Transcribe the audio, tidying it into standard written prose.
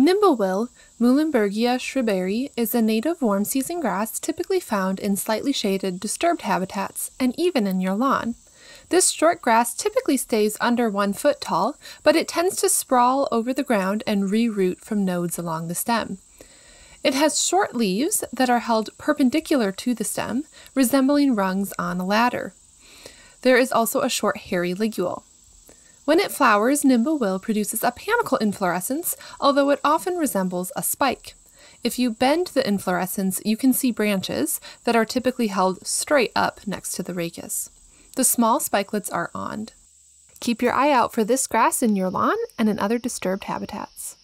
Nimblewill, Muhlenbergia schreberi, is a native warm-season grass typically found in slightly shaded, disturbed habitats, and even in your lawn. This short grass typically stays under 1 foot tall, but it tends to sprawl over the ground and reroot from nodes along the stem. It has short leaves that are held perpendicular to the stem, resembling rungs on a ladder. There is also a short hairy ligule. When it flowers, Nimblewill produces a panicle inflorescence, although it often resembles a spike. If you bend the inflorescence, you can see branches that are typically held straight up next to the rachis. The small spikelets are awned. Keep your eye out for this grass in your lawn and in other disturbed habitats.